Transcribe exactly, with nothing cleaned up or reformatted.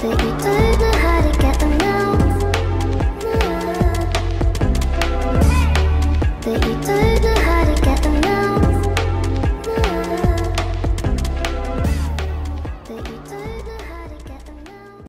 but you don't know how to get them now. But you don't